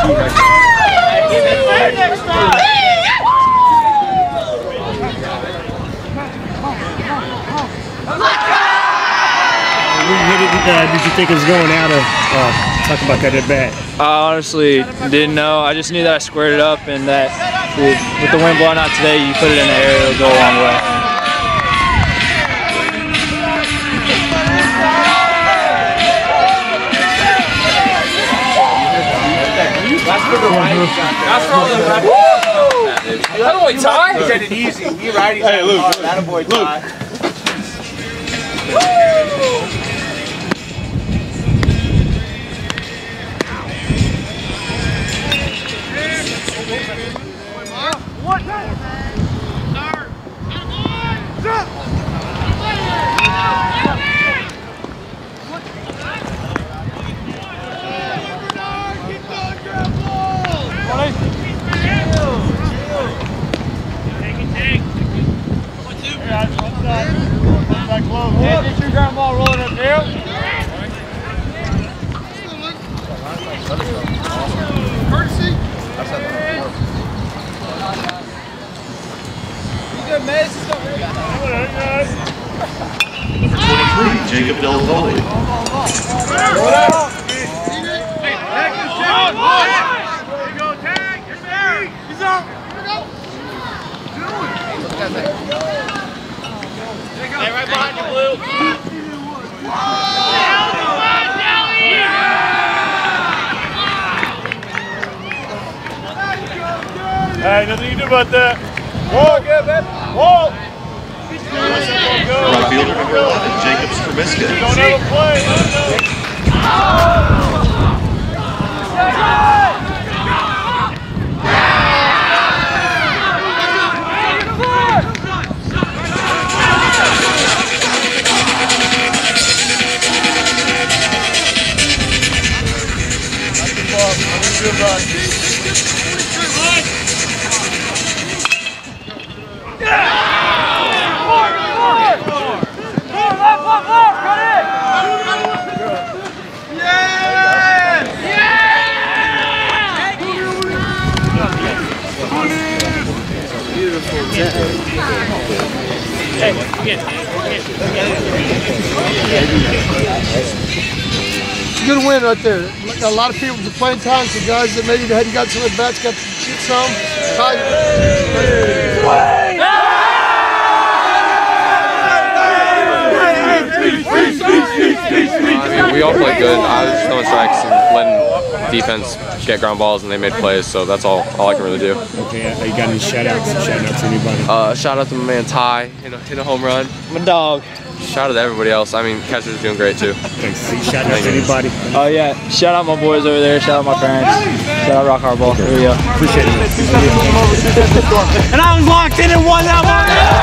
Did you think it was going out of talk about that at bat? I honestly didn't know. I just knew that I squared it up and that with the wind blowing out today, you put it in the air, it'll go a long way. That boy Ty? He said it easy. He righties. Hey, Luke. That boy Ty. Get your ground ball rolling up there. Courtesy. You good, Mace? Number 23, Jacob Del Foley. Hey, right behind you, Blue. Hey, nothing you can do about that. Whoa, good, man. Whoa. Right fielder number 11, Jacob Strabisca. Don't ever play. It's a good win right there. Got a lot of people to playing time, some guys that maybe hadn't got some at bats got to get some. We all played good. I was just throwing strikes and letting defense get ground balls, and they made plays. So that's all I can really do. Okay, you got any shout-outs? Shout-out to anybody? Shout out to my man Ty, hit a home run. My dog. Shout out to everybody else. I mean, catcher's doing great too. Thanks. Shout out to anybody? Oh yeah, shout out my boys over there. Shout out my parents. Shout out Rock Hardball. Here we go. Appreciate it. And I was locked in and won that one.